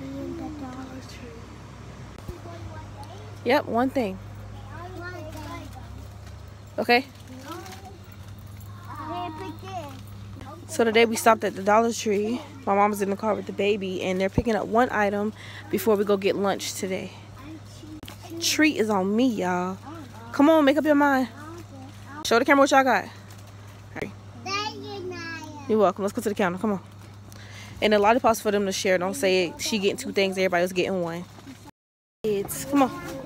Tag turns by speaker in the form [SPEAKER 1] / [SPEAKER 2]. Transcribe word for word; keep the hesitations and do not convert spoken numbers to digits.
[SPEAKER 1] Yep, one thing. Okay. So today we stopped at the Dollar Tree. My mom's in the car with the baby, and they're picking up one item before we go get lunch today. Treat is on me, y'all. Come on, make up your mind. Show the camera what y'all got. Right. You're welcome. Let's go to the counter. Come on. And the lollipops for them to share. Don't say she getting two things, everybody else getting one. Kids, come on.